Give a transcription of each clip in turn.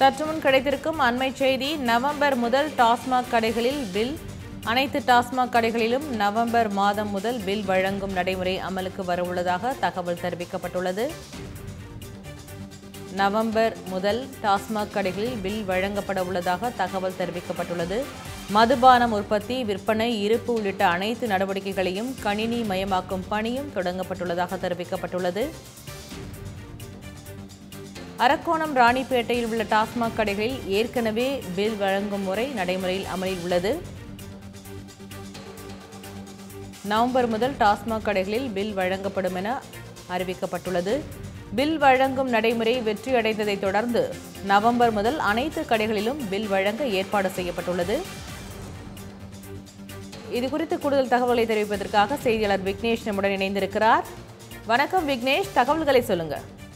சற்றுமுன் கிடைத்திருக்கும் அண்மை செய்தி. நவம்பர் முதல் டாஸ்மாக் கடைகளில் பில். அனைத்து டாஸ்மாக் கடைகளிலும் நவம்பர் மாதம் முதல் பில் வழங்கும் நடைமுறை அமலுக்கு வரவுள்ளதாக தகவல் தெரிவிக்கப்பட்டுள்ளது. நவம்பர் முதல் டாஸ்மாக் கடைகளில் பில் வழங்கப்பட உள்ளதாக தகவல் தெரிவிக்கப்பட்டுள்ளது. மதுபானம் உற்பத்தி, விற்பனை, இருப்பு உள்ளிட்ட அனைத்து நடவடிக்கைகளையும் கணினி மயமாக்கும் பணியும் தொடங்கப்பட்டுள்ளதாக தெரிவிக்கப்பட்டுள்ளது. அரக்கோணம், ராணிப்பேட்டையில் உள்ள டாஸ்மாக் கடைகளில் ஏற்கனவே பில் வழங்கும் முறை நடைமுறையில் அமலில் உள்ளது. நவம்பர் முதல் டாஸ்மாக் கடைகளில் பில் வழங்கப்படும் என அறிவிக்கப்பட்டுள்ளது. பில் வழங்கும் நடைமுறை வெற்றியடைந்ததை தொடர்ந்து நவம்பர் முதல் அனைத்து கடைகளிலும் பில் வழங்க ஏற்பாடு செய்யப்பட்டுள்ளது. இதுகுறித்து கூடுதல் தகவல்களை தெரிவிப்பதற்காக செய்தியாளர் விக்னேஷ் நம்முடன் இணைந்திருக்கிறார். வணக்கம் விக்னேஷ், தகவல்களை சொல்லுங்க.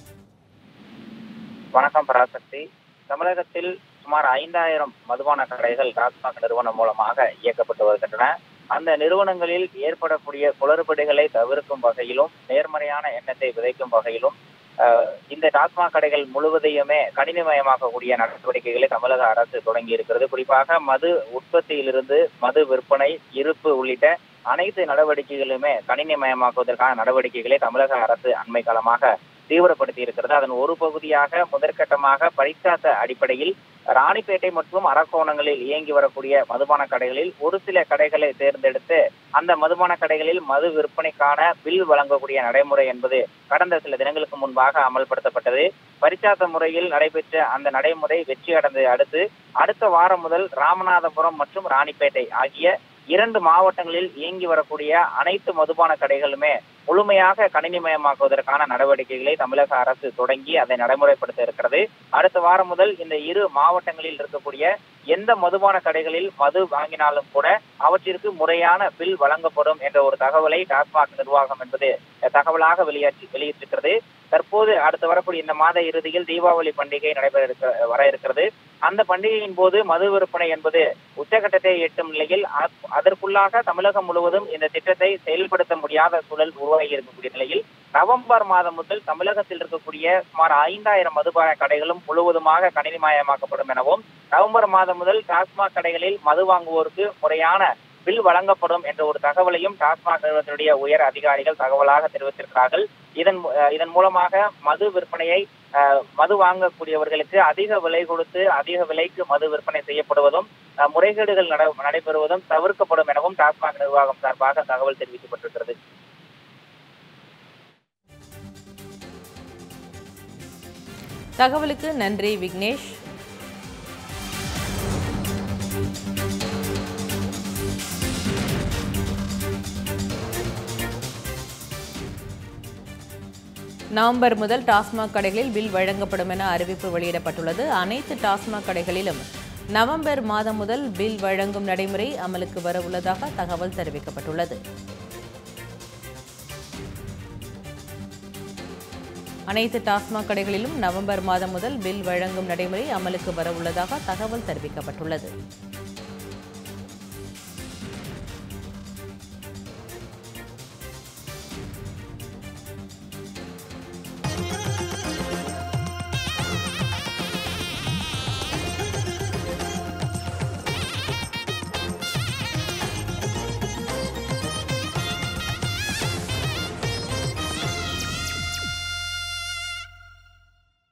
வணக்கம் பராசக்தி. தமிழகத்தில் சுமார் 5000 மதுபான கடைகள் டாஸ்மாக் நிறுவனம் மூலமாக இயக்கப்பட்டு வருகின்றன. அந்த நிறுவனங்களில் ஏற்படக்கூடிய குளறுபடிகளை தவிர்க்கும் வகையிலும் நேர்மறையான எண்ணத்தை விதைக்கும் வகையிலும் இந்த டாஸ்மாக் கடைகள் முழுவதையுமே கணினிமயமாக்கக்கூடிய நடவடிக்கைகளை தமிழக அரசு தொடங்கி இருக்கிறது. குறிப்பாக மது உற்பத்தியிலிருந்து மது விற்பனை, இருப்பு உள்ளிட்ட அனைத்து நடவடிக்கைகளுமே கணினிமயமாக்குவதற்கான நடவடிக்கைகளை தமிழக அரசு அண்மை காலமாக தீவிரப்படுத்தி இருக்கிறது. அதன் ஒரு பகுதியாக முதற்கட்டமாக பரிட்சாத்த அடிப்படையில் ராணிப்பேட்டை மற்றும் அரக்கோணங்களில் இயங்கி வரக்கூடிய மதுபான கடைகளில் ஒரு சில கடைகளை தேர்ந்தெடுத்து அந்த மதுபான கடைகளில் மது விற்பனைக்கான பில் வழங்கக்கூடிய நடைமுறை என்பது கடந்த சில தினங்களுக்கு முன்பாக அமல்படுத்தப்பட்டது. பரிட்சாத்த முறையில் நடைபெற்ற அந்த நடைமுறை வெற்றி அடைந்ததை அடுத்து அடுத்த வாரம் முதல் ராமநாதபுரம் மற்றும் ராணிப்பேட்டை ஆகிய 2 மாவட்டங்களில் இயங்கி வரக்கூடிய அனைத்து மதுபான கடைகளுமே முழுமையாக கணினிமயமாக்குவதற்கான நடவடிக்கைகளை தமிழக அரசு தொடங்கி அதை நடைமுறைப்படுத்த இருக்கிறது. அடுத்த வாரம் முதல் இந்த 2 மாவட்டங்களில் இருக்கக்கூடிய எந்த மதுபான கடைகளில் மது வாங்கினாலும் கூட அவற்றிற்கு முறையான பில் வழங்கப்படும் என்ற ஒரு தகவலை டாஸ்மாக் நிர்வாகம் என்பது தகவலாக வெளியிட்டிருக்கிறது. தற்போது அடுத்து வரக்கூடிய இந்த மாத இறுதியில் தீபாவளி பண்டிகை வர இருக்கிறது. அந்த பண்டிகையின் போது மது விற்பனை என்பது உச்சகட்டத்தை எட்டும் நிலையில் அதற்குள்ளாக தமிழகம் முழுவதும் இந்த திட்டத்தை செயல்படுத்த முடியாத சூழல் உருவாகி இருக்கக்கூடிய நிலையில் நவம்பர் மாதம் முதல் தமிழகத்தில் இருக்கக்கூடிய சுமார் 5000 மதுபான கடைகளும் முழுவதுமாக கணினிமயமாக்கப்படும் எனவும் நவம்பர் மாதம் முதல் டாஸ்மாக் கடைகளில் மது வாங்குவோருக்கு முறையான பில் வழங்கப்படும் என்ற ஒரு தகவலையும் டாஸ்மாக் நிறுவனத்தினுடைய உயர் அதிகாரிகள் தகவலாக தெரிவித்திருக்கிறார்கள். இதன் மூலமாக மது விற்பனையை மது வாங்கக்கூடியவர்களுக்கு அதிக விலை கொடுத்து அதிக விலைக்கு மது விற்பனை செய்யப்படுவதும் முறைகேடுகள் நடைபெறுவதும் தவிர்க்கப்படும் எனவும் டாஸ்மாக் நிர்வாகம் சார்பாக தகவல் தெரிவிக்கப்பட்டிருக்கிறது. தகவலுக்கு நன்றி விக்னேஷ். நவம்பர் முதல் டாஸ்மாக் கடைகளில் பில் வழங்கப்படும் என அறிவிப்பு வெளியிடப்பட்டுள்ளது. அனைத்து டாஸ்மாக் கடைகளிலும் நவம்பர் மாதம் முதல் பில் வழங்கும் நடைமுறை அமலுக்கு வர உள்ளதாக தகவல் தெரிவிக்கப்பட்டுள்ளது. அனைத்து டாஸ்மாக் கடைகளிலும் நவம்பர் மாதம் முதல் பில் வழங்கும் நடைமுறை அமலுக்கு வர உள்ளதாக தகவல் தெரிவிக்கப்பட்டுள்ளது.